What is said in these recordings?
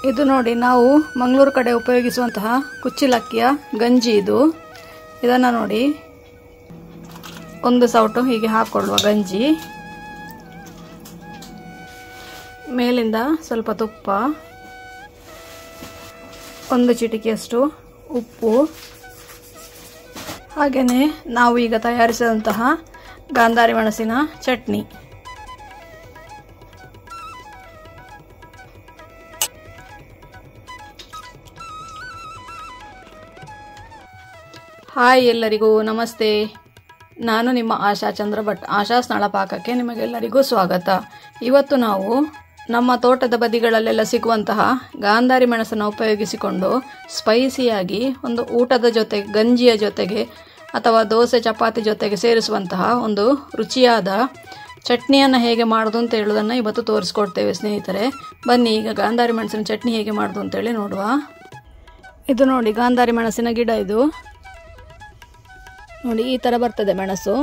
ಇದು ನೋಡಿ, ನಾವು ಮಂಗಳೂರು ಕಡೆ ಉಪಯೋಗಿಸುವಂತಹ ಕುಚ್ಚಿಲಕ್ಕಿಯ ಗಂಜಿ ಇದು. ಇದನ್ನು ನೋಡಿ, ಒಂದು ಸೌಟು ಹೀಗೆ ಹಾಕೊಳ್ಳುವ ಗಂಜಿ, ಮೇಲಿಂದ ಸ್ವಲ್ಪ ತುಪ್ಪ, ಒಂದು ಚಿಟಿಕೆಯಷ್ಟು ಉಪ್ಪು, ಹಾಗೆಯೇ ನಾವು ಈಗ ತಯಾರಿಸಿದಂತಹ ಗಾಂಧಾರಿ ಮೆಣಸಿನ ಚಟ್ನಿ. ಹಾಯ್, ಎಲ್ಲರಿಗೂ ನಮಸ್ತೆ. ನಾನು ನಿಮ್ಮ ಆಶಾ ಚಂದ್ರ ಭಟ್. ಆಶಾ ಸ್ನಳ ಪಾಕಕ್ಕೆ ನಿಮಗೆಲ್ಲರಿಗೂ ಸ್ವಾಗತ. ಇವತ್ತು ನಾವು ನಮ್ಮ ತೋಟದ ಬದಿಗಳಲ್ಲೆಲ್ಲ ಸಿಗುವಂತಹ ಗಾಂಧಾರಿ ಮೆಣಸನ್ನು ಉಪಯೋಗಿಸಿಕೊಂಡು ಸ್ಪೈಸಿಯಾಗಿ ಒಂದು ಊಟದ ಜೊತೆಗೆ, ಗಂಜಿಯ ಜೊತೆಗೆ ಅಥವಾ ದೋಸೆ ಚಪಾತಿ ಜೊತೆಗೆ ಸೇರಿಸುವಂತಹ ಒಂದು ರುಚಿಯಾದ ಚಟ್ನಿಯನ್ನು ಹೇಗೆ ಮಾಡೋದು ಅಂತ ಹೇಳೋದನ್ನು ಇವತ್ತು ತೋರಿಸ್ಕೊಡ್ತೇವೆ ಸ್ನೇಹಿತರೆ. ಬನ್ನಿ ಈಗ ಗಾಂಧಾರಿ ಮೆಣಸಿನ ಚಟ್ನಿ ಹೇಗೆ ಮಾಡೋದು ಅಂತೇಳಿ ನೋಡುವ. ಇದು ನೋಡಿ, ಗಾಂಧಾರಿ ಮೆಣಸಿನ ಗಿಡ ಇದು ನೋಡಿ, ಈ ಥರ ಬರ್ತದೆ ಮೆಣಸು.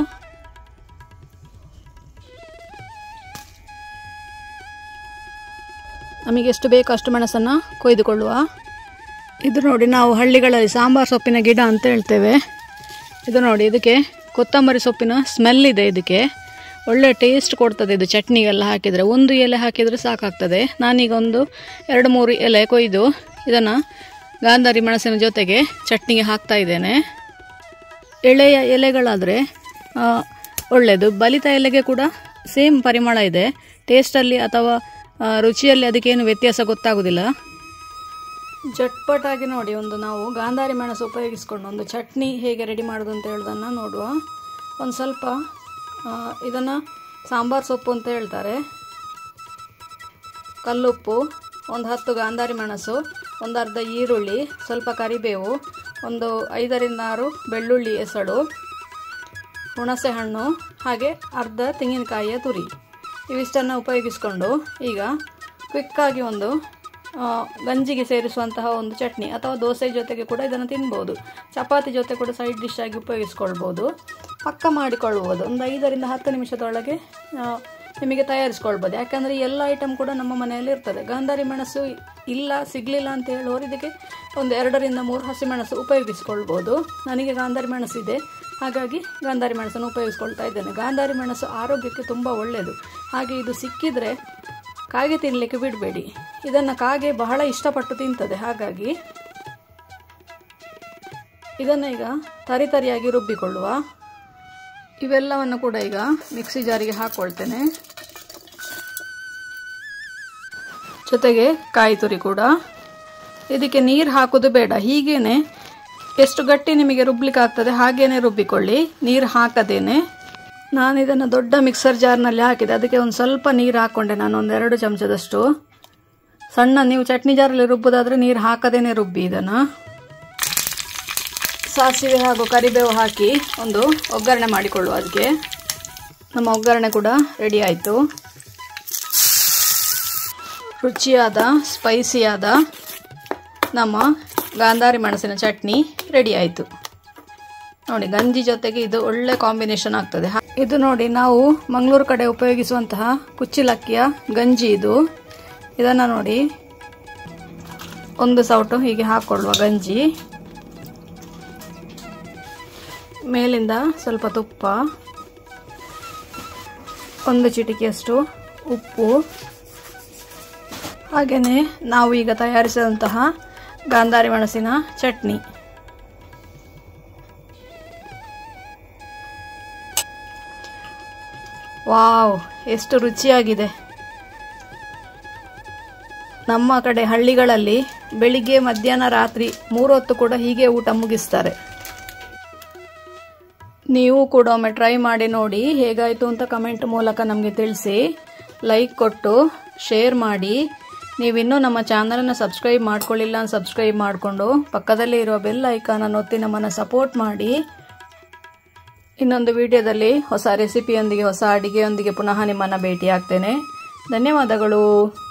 ನಮಗೆ ಎಷ್ಟು ಬೇಕೋ ಅಷ್ಟು ಮೆಣಸನ್ನು ಕೊಯ್ದುಕೊಳ್ಳುವ. ಇದು ನೋಡಿ, ನಾವು ಹಳ್ಳಿಗಳಲ್ಲಿ ಸಾಂಬಾರು ಸೊಪ್ಪಿನ ಗಿಡ ಅಂತ ಹೇಳ್ತೇವೆ. ಇದು ನೋಡಿ, ಇದಕ್ಕೆ ಕೊತ್ತಂಬರಿ ಸೊಪ್ಪಿನ ಸ್ಮೆಲ್ ಇದೆ. ಇದಕ್ಕೆ ಒಳ್ಳೆ ಟೇಸ್ಟ್ ಕೊಡ್ತದೆ ಇದು ಚಟ್ನಿಗೆಲ್ಲ ಹಾಕಿದರೆ. ಒಂದು ಎಲೆ ಹಾಕಿದರೆ ಸಾಕಾಗ್ತದೆ. ನಾನೀಗ ಒಂದು 2-3 ಎಲೆ ಕೊಯ್ದು ಇದನ್ನು ಗಾಂಧಾರಿ ಮೆಣಸಿನ ಜೊತೆಗೆ ಚಟ್ನಿಗೆ ಹಾಕ್ತಾ ಇದ್ದೇನೆ. ಎಳೆಯ ಎಲೆಗಳಾದರೆ ಒಳ್ಳೆಯದು. ಬಲಿತ ಎಲೆಗೆ ಕೂಡ ಸೇಮ್ ಪರಿಮಳ ಇದೆ. ಟೇಸ್ಟಲ್ಲಿ ಅಥವಾ ರುಚಿಯಲ್ಲಿ ಅದಕ್ಕೇನು ವ್ಯತ್ಯಾಸ ಗೊತ್ತಾಗೋದಿಲ್ಲ. ಜಟ್ಪಟಾಗಿ ನೋಡಿ, ನಾವು ಗಾಂಧಾರಿ ಮೆಣಸು ಉಪಯೋಗಿಸ್ಕೊಂಡು ಒಂದು ಚಟ್ನಿ ಹೇಗೆ ರೆಡಿ ಮಾಡೋದು ಅಂತ ಹೇಳೋದನ್ನು ನೋಡುವ. ಒಂದು ಸ್ವಲ್ಪ ಇದನ್ನು ಸಾಂಬಾರು ಸೊಪ್ಪು ಅಂತ ಹೇಳ್ತಾರೆ, ಕಲ್ಲುಪ್ಪು, ಒಂದು 10 ಗಾಂಧಾರಿ ಮೆಣಸು, ಒಂದು ಅರ್ಧ ಈರುಳ್ಳಿ, ಸ್ವಲ್ಪ ಕರಿಬೇವು, ಒಂದು 5-6 ಬೆಳ್ಳುಳ್ಳಿ ಎಸಳು, ಹುಣಸೆ ಹಣ್ಣು, ಹಾಗೆ ಅರ್ಧ ತೆಂಗಿನಕಾಯಿಯ ತುರಿ, ಇವಿಷ್ಟನ್ನು ಉಪಯೋಗಿಸ್ಕೊಂಡು ಈಗ ಕ್ವಿಕ್ಕಾಗಿ ಒಂದು ಗಂಜಿಗೆ ಸೇರಿಸುವಂತಹ ಒಂದು ಚಟ್ನಿ, ಅಥವಾ ದೋಸೆ ಜೊತೆಗೆ ಕೂಡ ಇದನ್ನು ತಿನ್ಬೋದು, ಚಪಾತಿ ಜೊತೆ ಕೂಡ ಸೈಡ್ ಡಿಶ್ ಆಗಿ ಉಪಯೋಗಿಸ್ಕೊಳ್ಬೋದು. ಪಕ್ಕ ಮಾಡಿಕೊಳ್ಬೋದು. ಒಂದು 5-10 ನಿಮಿಷದೊಳಗೆ ನಿಮಗೆ ತಯಾರಿಸ್ಕೊಳ್ಬೋದು. ಯಾಕಂದರೆ ಎಲ್ಲ ಐಟಮ್ ಕೂಡ ನಮ್ಮ ಮನೆಯಲ್ಲಿ ಇರ್ತದೆ. ಗಾಂಧಾರಿ ಮೆಣಸು ಸಿಗಲಿಲ್ಲ ಅಂತ ಹೇಳುವವರು ಇದಕ್ಕೆ ಒಂದು 2-3 ಹಸಿಮೆಣಸು ಉಪಯೋಗಿಸ್ಕೊಳ್ಬೋದು. ನನಗೆ ಗಾಂಧಾರಿ ಮೆಣಸಿದೆ, ಹಾಗಾಗಿ ಗಾಂಧಾರಿ ಮೆಣಸನ್ನು ಉಪಯೋಗಿಸ್ಕೊಳ್ತಾ ಇದ್ದೇನೆ. ಗಾಂಧಾರಿ ಮೆಣಸು ಆರೋಗ್ಯಕ್ಕೆ ತುಂಬ ಒಳ್ಳೆಯದು. ಹಾಗೆ ಇದು ಸಿಕ್ಕಿದರೆ ಕಾಗೆ ತಿನ್ನಲಿಕ್ಕೆ ಬಿಡಬೇಡಿ. ಇದನ್ನು ಕಾಗೆ ಬಹಳ ಇಷ್ಟಪಟ್ಟು ತಿಂತದೆ. ಹಾಗಾಗಿ ಇದನ್ನು ಈಗ ತರಿಯಾಗಿ ರುಬ್ಬಿಕೊಳ್ಳುವ. ಇವೆಲ್ಲವನ್ನು ಕೂಡ ಈಗ ಮಿಕ್ಸಿ ಜಾರಿಗೆ ಹಾಕ್ಕೊಳ್ತೇನೆ. ಜೊತೆಗೆ ಕಾಯಿ ತುರಿ ಕೂಡ. ಇದಕ್ಕೆ ನೀರು ಹಾಕೋದು ಬೇಡ, ಹೀಗೇನೆ ಎಷ್ಟು ಗಟ್ಟಿ ನಿಮಗೆ ರುಬ್ಲಿಕ್ಕೆ ಆಗ್ತದೆ ಹಾಗೇನೆ ರುಬ್ಬಿಕೊಳ್ಳಿ, ನೀರು ಹಾಕದೇನೆ. ನಾನು ಇದನ್ನು ದೊಡ್ಡ ಮಿಕ್ಸರ್ ಜಾರ್ನಲ್ಲಿ ಹಾಕಿದೆ, ಅದಕ್ಕೆ ಒಂದು ಸ್ವಲ್ಪ ನೀರು ಹಾಕ್ಕೊಂಡೆ ನಾನು, ಒಂದು 2 ಚಮಚದಷ್ಟು. ಸಣ್ಣ ನೀವು ಚಟ್ನಿ ಜಾರಲ್ಲಿ ರುಬ್ಬೋದಾದರೆ ನೀರು ಹಾಕದೇನೆ ರುಬ್ಬಿ. ಇದನ್ನು ಸಾಸಿವೆ ಹಾಗೂ ಕರಿಬೇವು ಹಾಕಿ ಒಂದು ಒಗ್ಗರಣೆ ಮಾಡಿಕೊಳ್ಳುವ. ಅದಕ್ಕೆ ನಮ್ಮ ಒಗ್ಗರಣೆ ಕೂಡ ರೆಡಿ ಆಯಿತು. ರುಚಿಯಾದ ಸ್ಪೈಸಿಯಾದ ನಮ್ಮ ಗಾಂಧಾರಿ ಮೆಣಸಿನ ಚಟ್ನಿ ರೆಡಿ ಆಯಿತು ನೋಡಿ. ಗಂಜಿ ಜೊತೆಗೆ ಇದು ಒಳ್ಳೆ ಕಾಂಬಿನೇಷನ್ ಆಗ್ತದೆ. ಇದು ನೋಡಿ, ನಾವು ಮಂಗಳೂರು ಕಡೆ ಉಪಯೋಗಿಸುವಂತಹ ಕುಚ್ಚಿಲಕ್ಕಿಯ ಗಂಜಿ ಇದು. ಇದನ್ನು ನೋಡಿ, ಒಂದು ಸೌಟು ಹೀಗೆ ಹಾಕೊಳ್ಳುವ ಗಂಜಿ, ಮೇಲಿಂದ ಸ್ವಲ್ಪ ತುಪ್ಪ, ಒಂದು ಚಿಟಿಕೆಯಷ್ಟು ಉಪ್ಪು, ಹಾಗೆಯೇ ನಾವು ಈಗ ತಯಾರಿಸಿದಂತಹ ಗಾಂಧಾರಿ ಮೆಣಸಿನ ಚಟ್ನಿ. ವಾವ್, ಎಷ್ಟು ರುಚಿಯಾಗಿದೆ. ನಮ್ಮ ಕಡೆ ಹಳ್ಳಿಗಳಲ್ಲಿ ಬೆಳಿಗ್ಗೆ, ಮಧ್ಯಾಹ್ನ, ರಾತ್ರಿ 3 ಹೊತ್ತು ಕೂಡ ಹೀಗೆ ಊಟ ಮುಗಿಸ್ತಾರೆ. ನೀವು ಕೂಡ ಒಮ್ಮೆ ಟ್ರೈ ಮಾಡಿ ನೋಡಿ, ಹೇಗಾಯಿತು ಅಂತ ಕಮೆಂಟ್ ಮೂಲಕ ನಮಗೆ ತಿಳಿಸಿ. ಲೈಕ್ ಕೊಟ್ಟು ಶೇರ್ ಮಾಡಿ. ನೀವಿನ್ನೂ ನಮ್ಮ ಚಾನಲನ್ನು ಸಬ್ಸ್ಕ್ರೈಬ್ ಮಾಡ್ಕೊಳ್ಳಿಲ್ಲ ಅಂತ ಸಬ್ಸ್ಕ್ರೈಬ್ ಮಾಡಿಕೊಂಡು ಪಕ್ಕದಲ್ಲೇ ಇರುವ ಬೆಲ್ ಐಕಾನನ್ನು ಒತ್ತಿ ನಮ್ಮನ್ನು ಸಪೋರ್ಟ್ ಮಾಡಿ. ಇನ್ನೊಂದು ವಿಡಿಯೋದಲ್ಲಿ ಹೊಸ ರೆಸಿಪಿಯೊಂದಿಗೆ, ಹೊಸ ಅಡಿಗೆಯೊಂದಿಗೆ ಪುನಃ ನಿಮ್ಮನ್ನು ಭೇಟಿ ಆಗ್ತೇನೆ. ಧನ್ಯವಾದಗಳು.